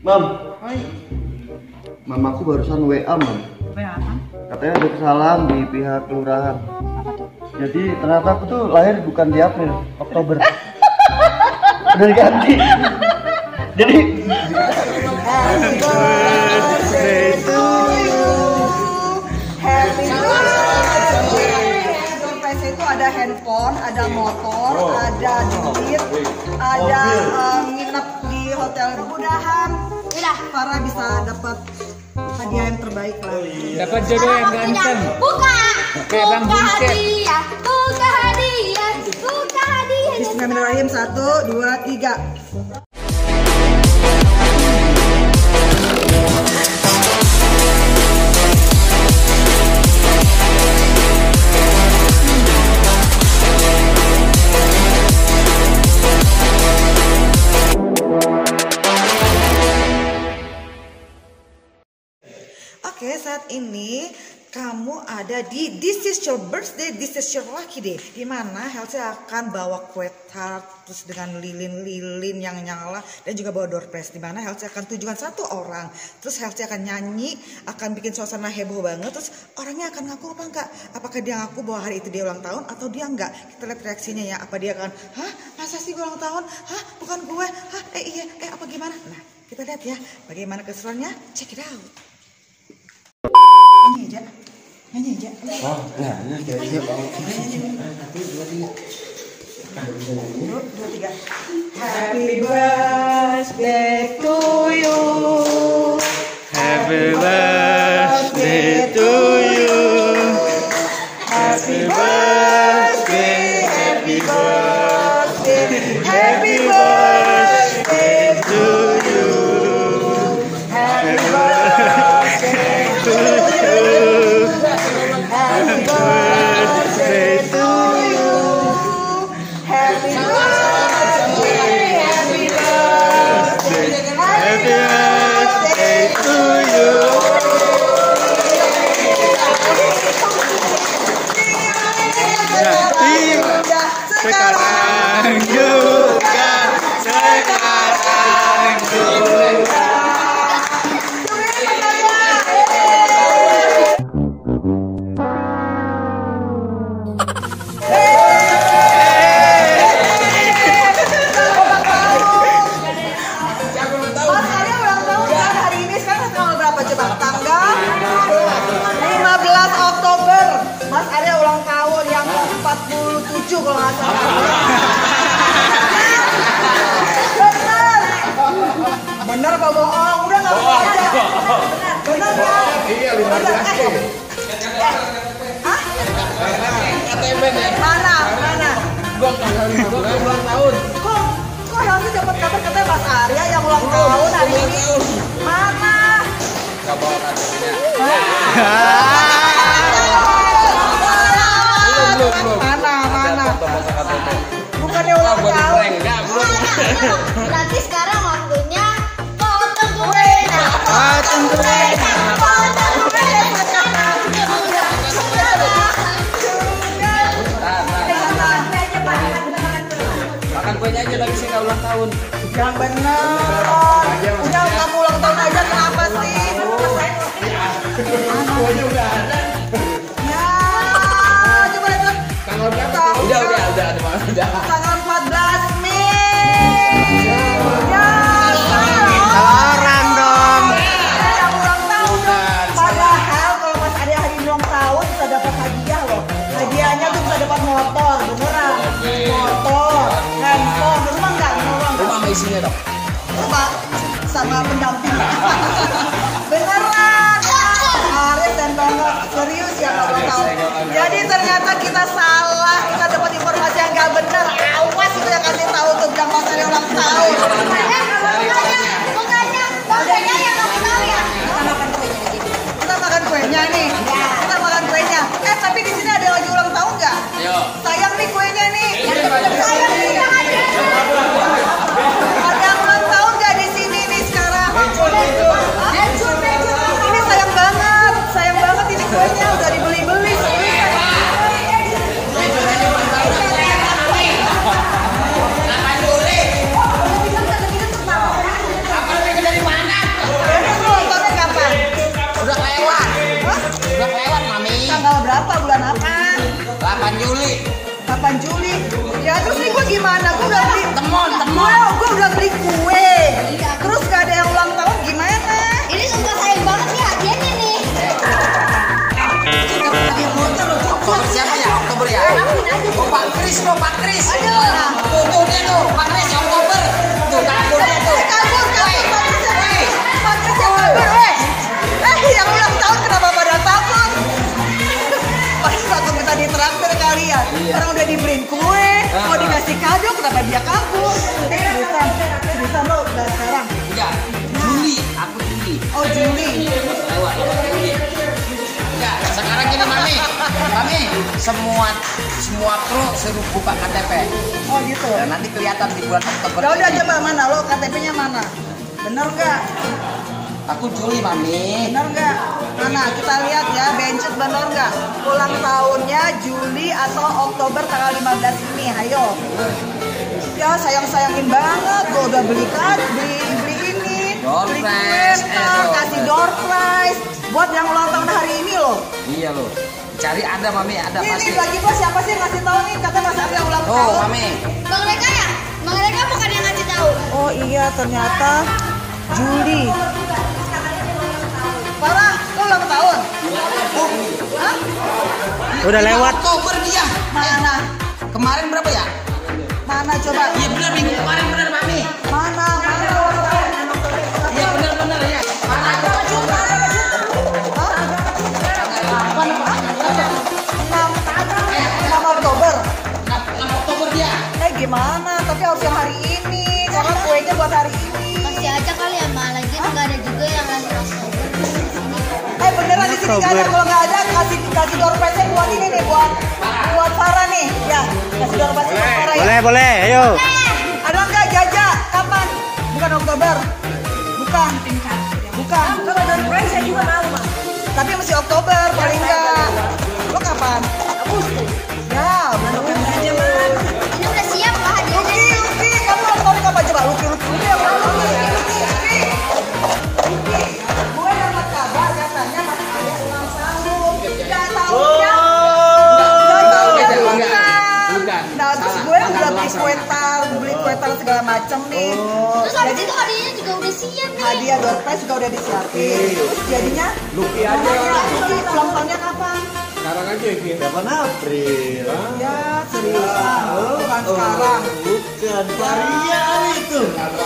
Mam, Oi, mamaku barusan WA, Mam. WA apa? Katanya ada kesalahan di pihak kelurahan. Apa tuh? Jadi ternyata aku tuh lahir bukan di April, Oktober. Udah diganti. Jadi Happy birthday to you. Happy birthday. Surprise itu ada handphone, ada motor, ada duit, ada nginep di hotel. Mudah-mudahan Farah bisa dapat hadiah yang terbaik lah. Dapat jodoh yang ganteng. Buka Bang Buset. hadiah, buka hadiah, buka hadiah. Bismillahirrahmanirrahim. 1, 2, 3. Oke, saat ini kamu ada di This is your birthday, this is your lucky day. Dimana Helsi akan bawa kue tart terus dengan lilin-lilin yang nyala dan juga bawa door prize. Dimana Helsi akan tujukan satu orang. Terus Helsi akan nyanyi, akan bikin suasana heboh banget. Terus orangnya akan ngaku apa enggak? Apakah dia ngaku bahwa hari itu dia ulang tahun atau dia enggak? Kita lihat reaksinya ya. Apa dia akan, hah masa sih gue ulang tahun? Hah bukan gue? Hah iya apa gimana? Nah kita lihat ya bagaimana keseruannya. Check it out. Nyanyi aja. oh, nah, jadi Bang. 2, 3. Happy birthday to you. Happy birthday to you. Happy birthday, happy birthday, happy birthday to you. Happy birthday to you. Happy birthday to you. Happy birthday, happy birthday, happy birthday to you. Sekarang juga, sekarang juga. Mas Arya ulang tahun kan hari ini, sekarang tanggal berapa coba? Tanggal 15 Oktober. Mas Arya ulang tahun yang 47 kalau nggak salah. Bener apa bohong? Udah nggak bohong aja. Bener kan? Iya, 15 Bener. Hah? Mana? Ulang tahun. Kok Helmi dapat kabar katanya Mas Arya yang ulang tahun hari ini? Mana? Gak bawa kartunya. Mana? Bukannya ulang tahun. Nanti sekarang waktunya potong kue. Potong kue. Potong kue. Makan kuenya aja lagi sih ulang tahun. Yang bener. Udah kamu ulang tahun aja kenapa sih? Kuenya udah ada. Ya, coba lihat. Tanggal berapa? Udah ada Mas. Udah. Tanggal 14 Mei. Ya, Orang dong. yang ulang tahun. Padahal kalau Mas Arya hari ini ulang tahun bisa dapat hadiah loh. Hadiahnya tuh bisa dapat motor, beneran. Motor, handphone, rumah enggak? Rumah Rumah sama isinya dong. Rumah sama pendamping. Beneran. Arif dan banget serius ya nggak ulang tahun. Jadi ternyata kita salah, kita dapat informasi yang nggak benar. Awas itu yang kasih tahu tuh bilang Mas Arya ulang tahun. Bukannya yang kamu tahu ya. Kita makan kuenya nih. Kita makan kuenya. Tapi di sini ada yang lagi ulang tahun nggak? Ayo. Sayang nih kuenya nih. Sayang tidak ada. Ada yang ulang tahun nggak di sini nih sekarang? Ini sayang banget ini kuenya udah dibeli-beli. 8 Juli. Ya terus nih gue gimana? Gue udah beli Temon. Gue udah beli kue. Terus gak ada yang ulang tahun gimana? Ini sumpah sayang banget nih hadiahnya nih. Oktober siapa ya? Oktober ya? Oh, Pak Kris. Aduh. Tuh dia tuh, Pak Kris Oktober. Tuh kabur dia tuh. Kabur. Yang ulang tahun kenapa pada takut? Pasti takut minta ditraktir kali ya. Orang udah dibeliin kue, mau dikasih kado, kenapa dia kabur? Bisa lo udah sekarang. Enggak, Juli, aku Juli. Oh Juli. Lewat Juli. Enggak, sekarang gini Mami, semua kru suruh buka KTP. Oh gitu. Dan nanti kelihatan di bulan Oktober. Ya udah ini. coba mana lo KTP-nya mana? Bener nggak? Aku Juli Mami. Bener nggak? Mana kita lihat ya, Bencut bener nggak? Ulang tahunnya Juli atau Oktober tanggal 15 ini, ayo. Ya sayang-sayangin banget, gue udah beli ini, Door beli prize, kue, kasih door prize buat yang ulang tahun hari ini loh. Iya loh. Cari ada Mami, ada pasti. Ini lagi bos siapa sih yang ngasih tahu nih? Kata Mas Arya ulang Oh tahun. Mami. Bang Reka ya? Bang Reka bukan yang ngasih tahu. Oh iya ternyata Juli. Parah, lo ulang tahun? Hah? Udah lewat. Oktober dia. Mana? Kemarin berapa ya? Mana coba? Iya benar minggu kemarin benar Mami. Mana ulang tahun? Iya benar ya. Mana? 6 Oktober. 6 Oktober dia. Gimana? Tapi harus yang hari ini karena kuenya buat hari ini. Kasih aja kali ya, Ma. Lagi nggak ada juga yang ngasih Oktober. Beneran di sini nggak ada. Kalau nggak ada kasih door prize buat ini nih, buat Farah nih. Ya, kasih door prize buat Farah ya. Boleh, ayo. Ada nggak Jaja? Kapan? Bukan Oktober. Bukan. Kalau door prize saya juga mau, Mas. Tapi masih Oktober paling nggak. Lo kapan? Agustus. Ya, bener aja, Mas. Ini udah siap lah hadiahnya. Luki, kamu ulang tahun kapan coba? Luki, yang mana Luki? Gue dapat kabar katanya Mas Arya ulang tahun. Gak tahu ya? Bukan. Nah, terus gue udah beli kue tar segala macem nih. Terus habis itu hadiahnya juga udah siap nih. Hadiah door prize juga udah disiapin. Terus jadinya Luki aja. Luki ulang tahunnya kapan? Sekarang aja Vin. 8 April. Ya seriusan, bukan sekarang. Bukan varian itu.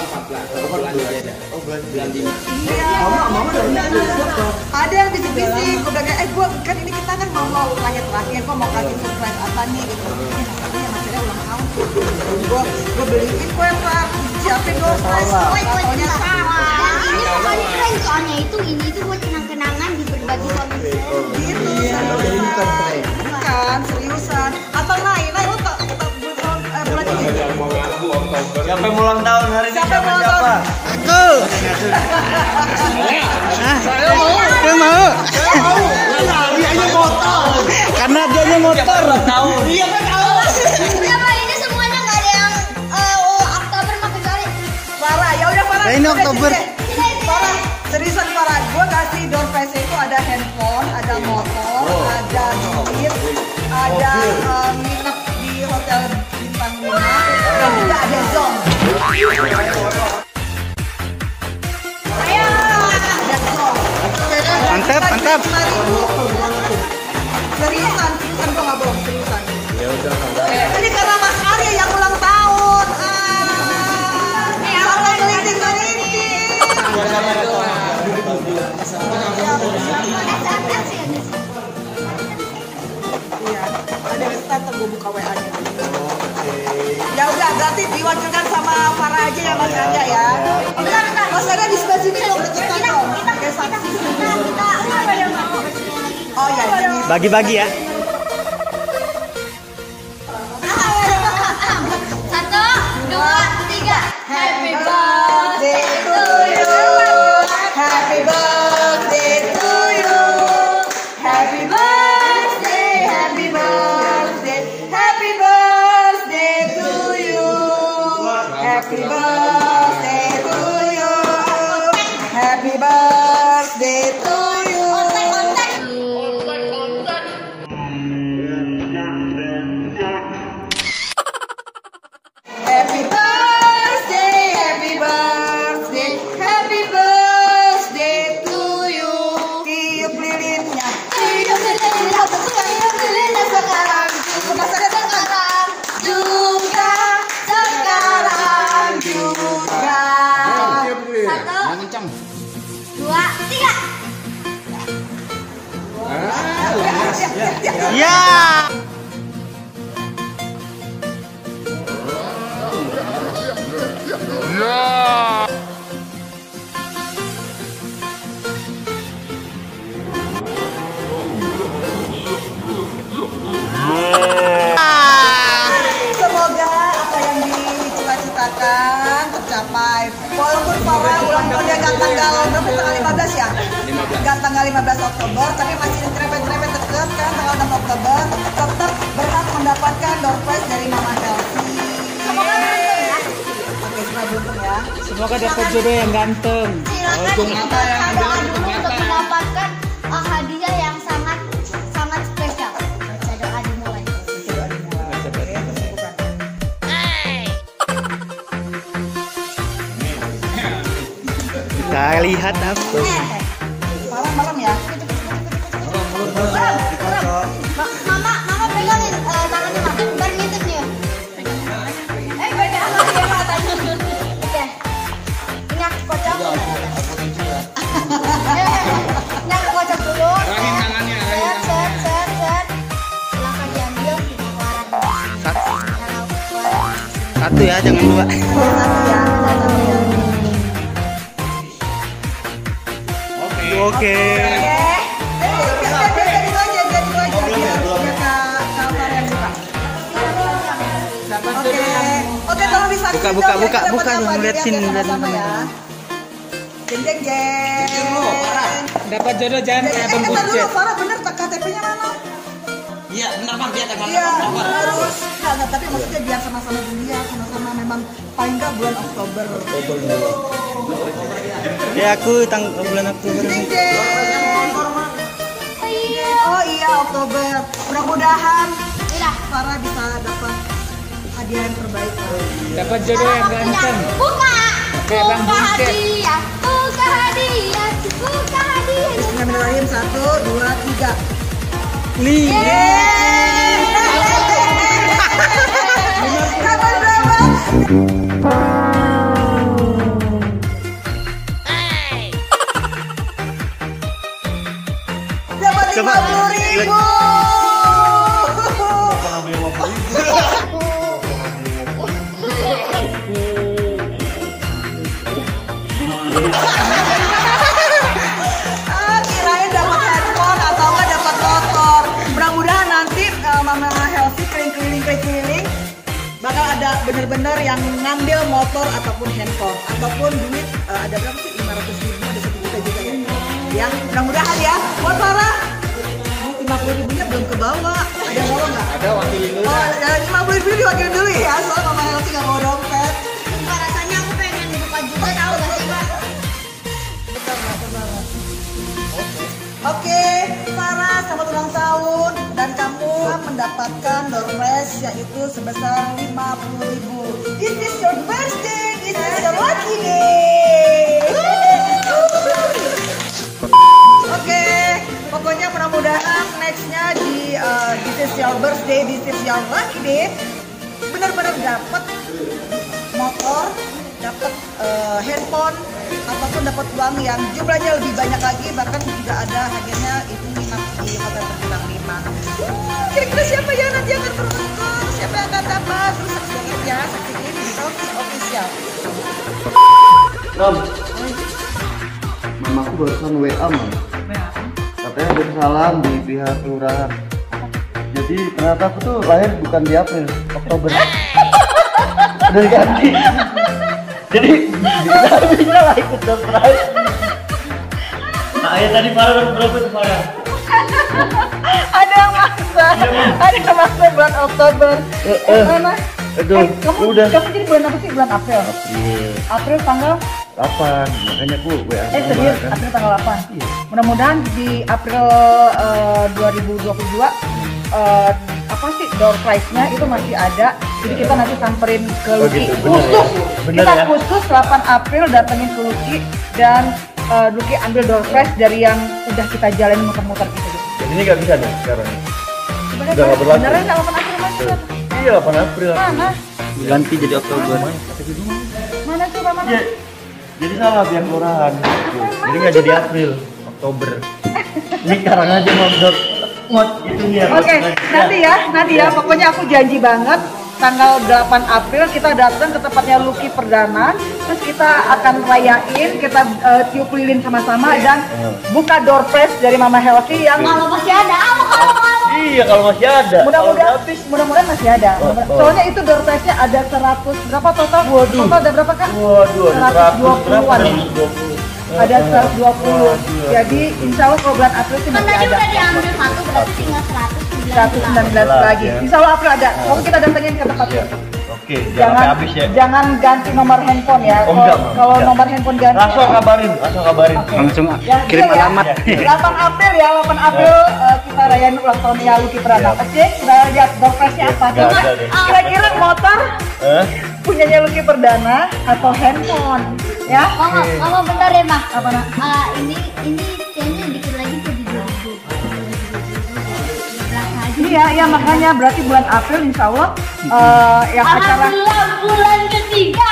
Iya. Mama ada yang bisik-bisik. Gue bilang, gue kan ini kita kan mau terakhir, gue mau kasih surprise apa nih gitu. Katanya Mas Arya ulang tahun. Gue beliin kue pak, siapin door prize. Taunya salah. Dan ini pokoknya keren soalnya ini tuh buat kenang-kenangan di berbagi suami saya. Gitu. Bukan seriusan. Atau Nay lo bulan ini. Siapa yang ulang tahun hari ini? Siapa yang ulang tahun? Aku. Saya mau. Dianya motor. Karena dianya motor. Iya kan tahu. Ya Pak, ini semuanya nggak ada yang Oktober makin kali. Farah, ya udah Farah. Ya, ini Udah, Oktober. sini. Farah, seriusan Farah. Gue kasih door prize itu ada handphone, ada motor, ada duit, ada nginep di hotel bintang 5, dan juga ada zone. Ayo, ada zone. Mantap. Seriusan gue nggak bohong, seriusan. Ya udah. Ini karena Mas Arya yang ulang tahun. Sama kelinting-kelinting. Iya, ada website gue buka WA-nya. Ya udah, berarti diwakilkan sama Farah aja ya Mas Arya ya. Bentar. Mas Arya di sebelah sini loh, deketan loh. Kayak saksi. Oh ya, ini. Bagi-bagi ya. 1, 2, 3. Happy birthday to you. Happy birthday to you. Happy birthday, happy birthday, happy birthday to you. Happy birthday to you. Happy birthday to you. kencang. 2, 3. Ya. Semoga apa yang dicita-citakan tercapai. Walaupun Farah ulang tahunnya gak tanggal berapa, tanggal 15 ya? Gak tanggal 15 Oktober, tapi masih nyerempet-nyerempet deket kan tanggal 6 Oktober. Tetap berhak mendapatkan door prize dari Mama Healthy. Semoga beruntung ya. Oke, semoga beruntung ya. Semoga dapat jodoh yang ganteng. Silakan ikut berdoa dulu untuk mendapatkan hadiah yang sangat spesial. Baca doa dimulai. Kita lihat apa. Malam-malam ya. Mama pegangin tangannya Mama. Biar ngintip nih. Beda sama dia matanya. Oke. Ini aku kocok. Ini aku kocok dulu. Arahin tangannya, arahin Set. Silakan diambil keluaran. Satu ya, jangan dua. Oke. Oke, tolong disaksikan. Buka, ngeliat sini, ngeliat sama ya. Jeng. Dapat jodoh jangan kayak Bang Bucet. Farah bener KTP-nya mana? Iya, benar Bang, dia tanggal Iya, Oktober. harus. Enggak, tapi maksudnya biar sama-sama dulu ya, sama-sama memang paling enggak bulan Oktober. Ya aku bulan Oktober. Jeng. Oh iya, Oktober. Mudah-mudahan Farah bisa dapat hadiah yang terbaik. Dapat jodoh yang ganteng. Buka Kayak Bang Bucet. hadiah. Buka hadiah. Bismillahirrahmanirrahim. 1, 2, 3. Dapat berapa? Dapat 50.000. Kirain dapat handphone atau enggak dapat motor. Mudah-mudahan nanti Mama Healthy keliling-keliling bakal ada bener-bener yang ngambil motor ataupun handphone ataupun duit ada berapa sih, 500.000, ada 1 juta juga ya. Ya, mudah-mudahan ya. Buat Farah 50.000-nya belum ke bawah. Ada yang bawa nggak? Ada wakilin dulu. Oh, 50.000 diwakilin dulu ya. Soalnya Mama Healthy nggak bawa dompet. Rasanya aku pengen buka juga, tahu gak sih Mbak? Oke, Farah, selamat ulang tahun dan kamu mendapatkan door prize yaitu sebesar 50.000. This is your birthday, this is your lucky day. Oke, pokoknya mudah-mudahan nextnya di this is your birthday, this is your lucky day, benar-benar dapat motor, dapat handphone ataupun dapat uang yang jumlahnya lebih banyak lagi, bahkan juga ada hadiahnya itu nginap di hotel berbintang 5. Kira-kira siapa ya nanti yang akan beruntung, siapa yang akan dapat, terus saksiin ya, saksiin di Healthy Official. Ram, mamaku barusan WA Mam. Katanya ada kesalahan di pihak kelurahan. Jadi ternyata aku tuh lahir bukan di April, Oktober. Udah diganti. Jadi bisa lah ikut door prize. Nah, ya tadi Farah berapa tuh Farah? Ada yang maksa bulan Oktober. Mana? Aduh, Kamu udah. jadi bulan apa sih? Bulan April. Iya, April tanggal 8. Makanya aku WA. serius, kan. April tanggal 8. Mudah-mudahan di April 2022 apa sih door prize-nya itu masih ada. Jadi kita nanti samperin ke Oh, Lucky gitu, bener khusus. ya? Bener Kita ya? khusus 8 April datengin ke Lucky dan Lucky ambil door prize dari yang udah kita jalanin muter-muter gitu. Dan ini nggak bisa deh sekarang. Sebenarnya Udah nggak berlaku. beneran 8 April masih. Iya 8 April. Mana? Ganti jadi Oktober. Mana coba mana? Iya. Jadi salah biar kelurahan. Jadi nggak jadi April, Oktober. Ini sekarang aja mod itu nih. Oke, nanti ya, pokoknya aku janji banget tanggal 8 April kita datang ke tempatnya Lucky Perdana, terus kita akan rayain, kita tiup lilin sama-sama dan buka door prize dari Mama Healthy yang Kalau masih ada, Iya kalau masih ada. Mudah-mudahan masih ada. Soalnya itu door prize-nya ada 100 berapa total? Total ada berapa Kak? Waduh, 120-an. Ada 120. Jadi insya Allah kalau bulan April sih kan masih tadi ada. udah diambil satu, berarti tinggal 119 lagi. Insya Allah April ada. Kalau kita datengin ke tempat Iya. Oke, jangan sampai habis ya. Jangan ganti nomor handphone ya. Oh, enggak, Kalau enggak. nomor handphone ganti. Langsung kabarin. Langsung Ya, kirim iya ya. alamat. 8 April ya, 8 April kita rayain ulang tahunnya Lucky Perdana. Oke, udah lihat door prize-nya apa? Nggak Cuma ada deh. kira-kira motor punyanya Lucky Perdana atau handphone? Ya. Mama bentar ya, Mah. Apa nak? Ini kayaknya dikit lagi tuh di 20. Iya, makanya berarti bulan April insya Allah yang acara Alhamdulillah bulan ketiga.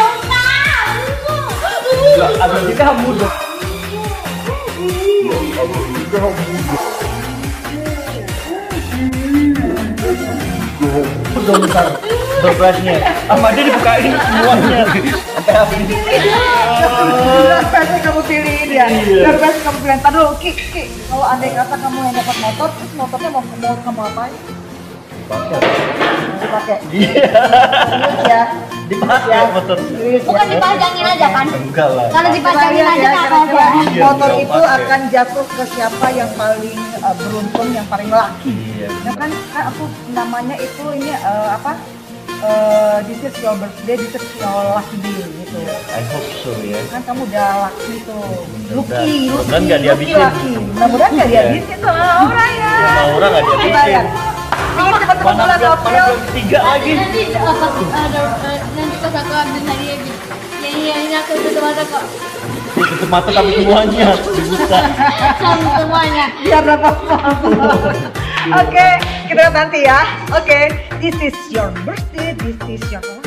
Abis itu kamu dong. Udah besar surprise-nya. Sama dia dibukain semuanya. Sampai habis. Surprise kamu pilihin ya. Surprise kamu pilihin. Tadi dulu, Ki, kalau andai kata kamu yang dapat motor, terus motornya mau kamu apain? Dipakai. Iya. Serius ya. Dipakai motor. Serius Bukan ya. dipajangin aja kan? Enggak lah. Kalau dipajangin aja nggak apa-apa. Iya, Motor bisa itu pakai. akan jatuh ke siapa yang paling beruntung, yang paling laki. Iya. Ya kan aku namanya itu ini apa? This is your birthday, this is your lucky day gitu. I hope so ya. Kan kamu udah laki tuh. Mudah-mudahan. Mudah-mudahan nggak dihabisin. Lucky. Mudah-mudahan nggak dihabisin sama orang ya. Sama orang nggak dihabisin. Bayar. Ingin cepat Mana bulan bulan April. ketiga lagi. Nanti pas aku ambil hadiah gitu. Ini aku tutup mata kok. Tutup mata tapi semuanya dibuka. Sama semuanya. Biar berapa Oke, kita lihat nanti ya. Oke, this is your birthday, this is your